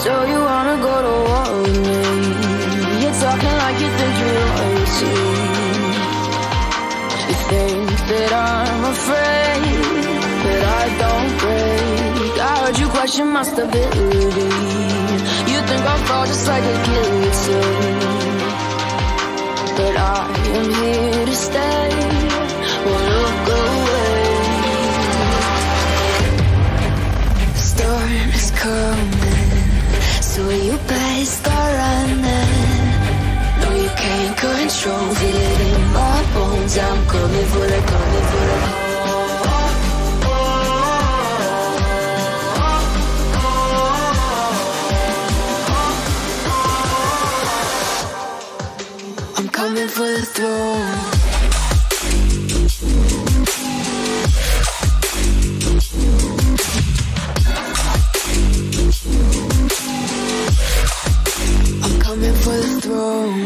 So you wanna go to war with me? You're talking like you think you're royalty. You think that I'm afraid, but I don't break. I heard you question my stability. You think I'll fall just like a guillotine, but I am here to stay. Won't look away. The storm is coming, so you better start running. No, you can't control, feel it in my bones. I'm coming for the, coming for the. I'm coming for the throne. I'm coming for the throne.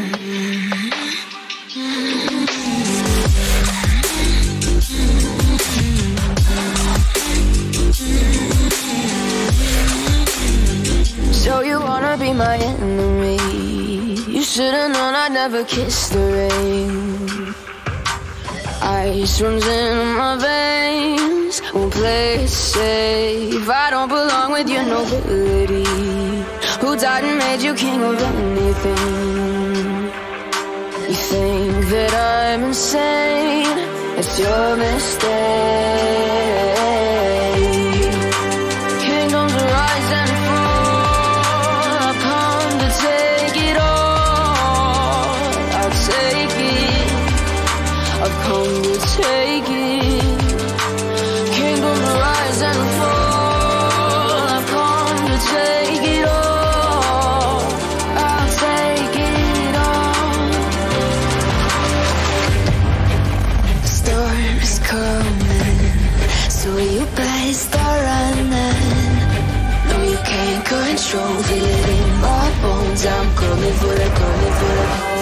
So you wanna be my enemy? You should've known I'd never kiss the rain. Ice runs in my veins, won't play it safe. I don't belong with your nobility. Who died and made you king of anything? You think that I'm insane? It's your mistake. Kingdoms rise and fall, I've come to take it all. I'll take it, I've come to take it. Kingdoms rise and fall, I've come to take it all. I'll take it all. The storm is coming, so you better start running. No, you can't control, feel it in my bones. I'm coming for the, coming for the.